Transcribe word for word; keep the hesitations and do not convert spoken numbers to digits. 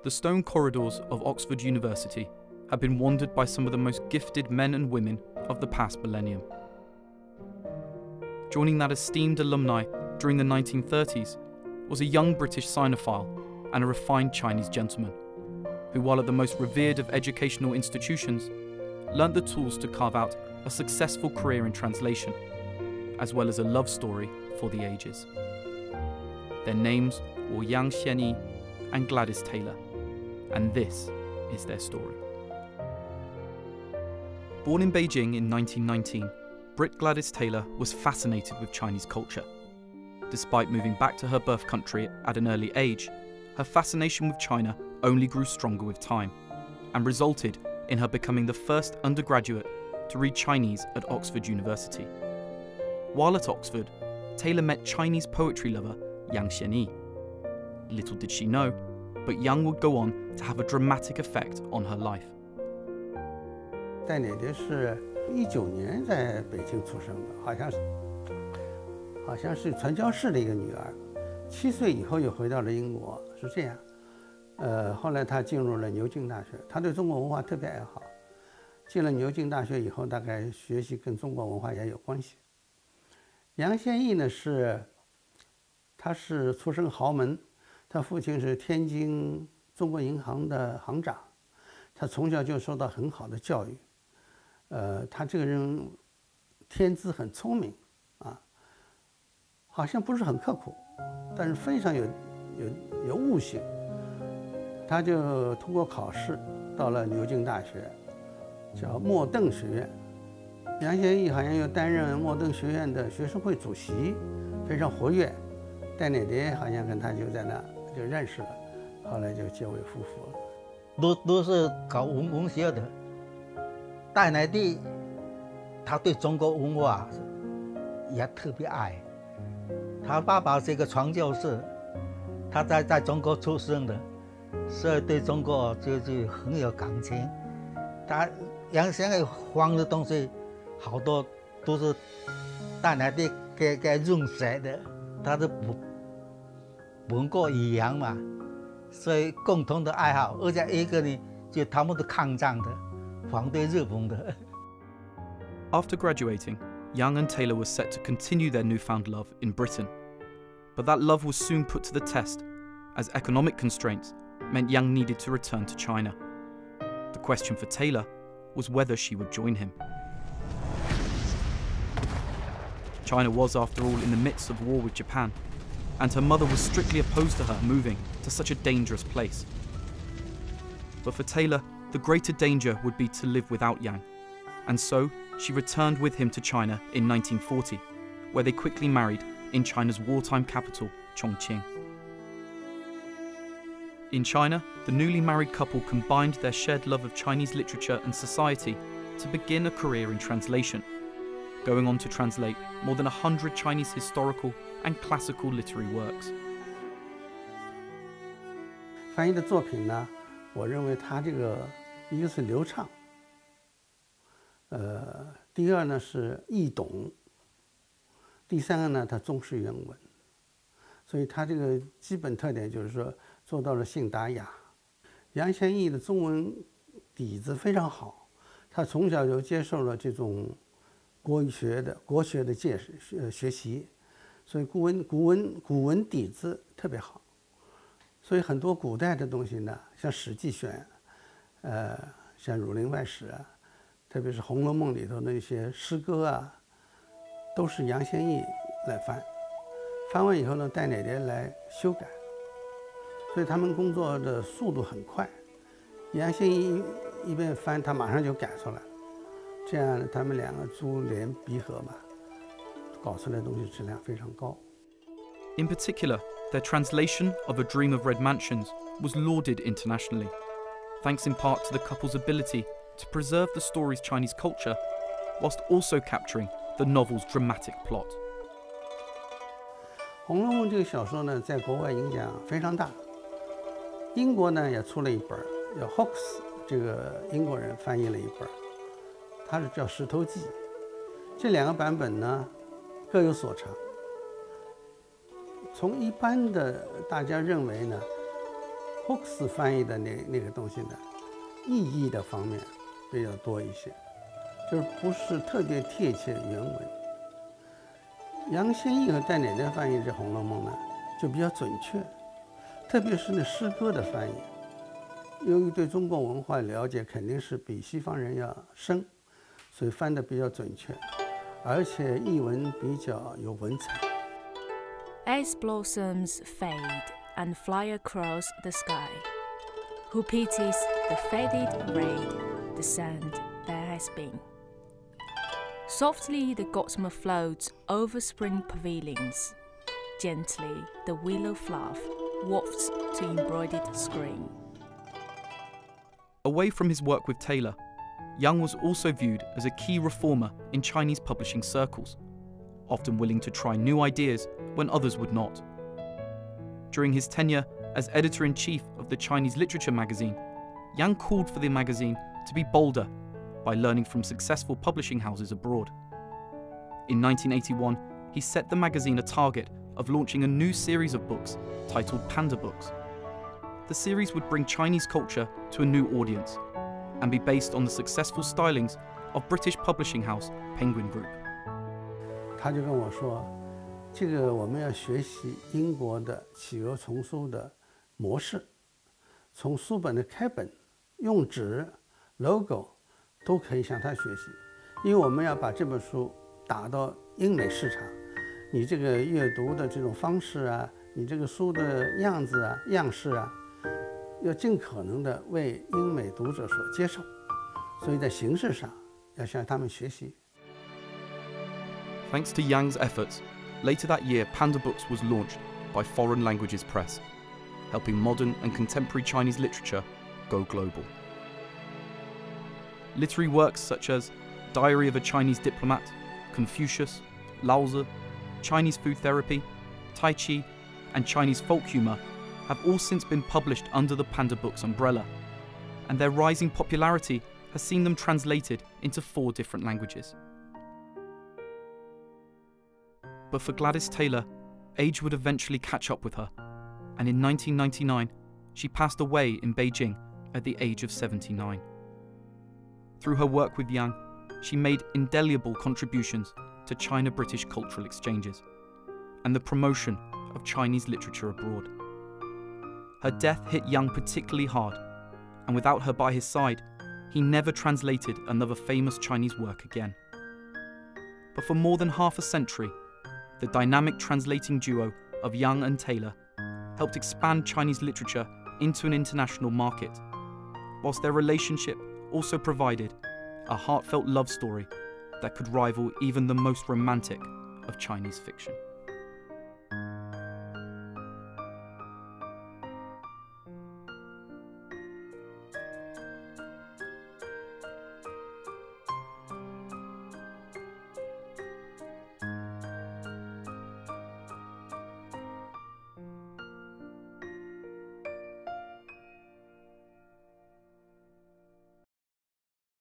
The stone corridors of Oxford University have been wandered by some of the most gifted men and women of the past millennium. Joining that esteemed alumni during the nineteen thirties was a young British Sinophile and a refined Chinese gentleman, who, while at the most revered of educational institutions, learnt the tools to carve out a successful career in translation, as well as a love story for the ages. Their names were Yang Xianyi and Gladys Tayler, and this is their story. Born in Beijing in nineteen nineteen, Brit Gladys Tayler was fascinated with Chinese culture. Despite moving back to her birth country at an early age, her fascination with China only grew stronger with time, and resulted in her becoming the first undergraduate to read Chinese at Oxford University. While at Oxford, Tayler met Chinese poetry lover Yang Xianyi. Little did she know, but Yang would go on to have a dramatic effect on her life. 戴奶奶是一九年在北京出生的，好像是，好像是传教士的一个女儿。七岁以后又回到了英国，是这样。呃，后来她进入了牛津大学，她对中国文化特别爱好。进了牛津大学以后，大概学习跟中国文化也有关系。杨宪益呢是，他是出身豪门，他父亲是天津中国银行的行长，他从小就受到很好的教育。呃，他这个人天资很聪明啊，好像不是很刻苦，但是非常有有有悟性。他就通过考试到了牛津大学，叫莫邓学院。杨宪益好像又担任莫邓学院的学生会主席，非常活跃。戴奶奶好像跟他就在那就认识了，后来就结为夫妇了。 都都是搞文文学的。戴奶奶，他对中国文化也特别爱。他爸爸是一个传教士，他在在中国出生的，所以对中国就就很有感情。他杨宪益放的东西，好多都是戴奶奶给给润写的，他是不文过语言嘛，所以共同的爱好，而且一个呢，就他们的抗战的。 反对日本的。 After graduating, Yang and Tayler were set to continue their newfound love in Britain. But that love was soon put to the test, as economic constraints meant Yang needed to return to China. The question for Tayler was whether she would join him. China was, after all, in the midst of war with Japan, and her mother was strictly opposed to her moving to such a dangerous place. But for Tayler, the greater danger would be to live without Yang, and so she returned with him to China in nineteen forty, where they quickly married in China's wartime capital, Chongqing. In China, the newly married couple combined their shared love of Chinese literature and society to begin a career in translation, going on to translate more than a hundred Chinese historical and classical literary works. 翻译的作品呢，我认为他这个一个是流畅，呃，第二呢是易懂，第三个呢它忠实原文，所以他这个基本特点就是说做到了信达雅。杨宪益的中文底子非常好，他从小就接受了这种国学的国学的介学学习，所以古文古文古文底子特别好。所以很多古代的东西呢，像《史记》选，呃，像《儒林外史》啊，特别是《红楼梦》里头那些诗歌啊，都是杨宪益来翻。翻完以后呢，戴奶奶来修改，所以他们工作的速度很快。杨宪益一边翻，他马上就改出来了。这样他们两个珠联璧合嘛，搞出来的东西质量非常高。 In particular, their translation of A Dream of Red Mansions was lauded internationally, thanks in part to the couple's ability to preserve the story's Chinese culture, whilst also capturing the novel's dramatic plot. 《红楼梦》这个小说呢，在国外影响非常大。英国呢也出了一本，叫 Hawkes， 这个英国人翻译了一本，它是叫《石头记》。这两个版本呢，各有所长。从一般的大家认为呢， Hooks 翻译的那那个东西呢，意义的方面比较多一些，就是不是特别贴切原文。杨先义和戴奶奶翻译这《红楼梦》呢，就比较准确，特别是那诗歌的翻译，由于对中国文化了解肯定是比西方人要深，所以翻得比较准确，而且译文比较有文采。 As blossoms fade and fly across the sky, who pities the faded rain, the sand that has been? Softly the gossamer floats over spring pavilions. Gently the willow fluff wafts to embroidered screen. Away from his work with Tayler, Yang was also viewed as a key reformer in Chinese publishing circles, often willing to try new ideas when others would not. During his tenure as editor-in-chief of the Chinese literature magazine, Yang called for the magazine to be bolder by learning from successful publishing houses abroad. In nineteen eighty-one, he set the magazine a target of launching a new series of books titled Panda Books. The series would bring Chinese culture to a new audience and be based on the successful stylings of British publishing house Penguin Group. 他就跟我说，这个我们要学习英国的企鹅丛书的模式，从书本的开本、用纸、logo 都可以向他学习，因为我们要把这本书打到英美市场，你这个阅读的这种方式啊，你这个书的样子啊、样式啊，要尽可能的为英美读者所接受，所以在形式上要向他们学习。 Thanks to Yang's efforts, later that year Panda Books was launched by Foreign Languages Press, helping modern and contemporary Chinese literature go global. Literary works such as Diary of a Chinese Diplomat, Confucius, Laozi, Chinese Food Therapy, Tai Chi, and Chinese folk humour have all since been published under the Panda Books umbrella, and their rising popularity has seen them translated into four different languages. But for Gladys Tayler, age would eventually catch up with her, and in nineteen ninety-nine, she passed away in Beijing at the age of seventy-nine. Through her work with Yang, she made indelible contributions to China-British cultural exchanges and the promotion of Chinese literature abroad. Her death hit Yang particularly hard, and without her by his side, he never translated another famous Chinese work again. But for more than half a century, the dynamic translating duo of Yang and Tayler helped expand Chinese literature into an international market, whilst their relationship also provided a heartfelt love story that could rival even the most romantic of Chinese fiction.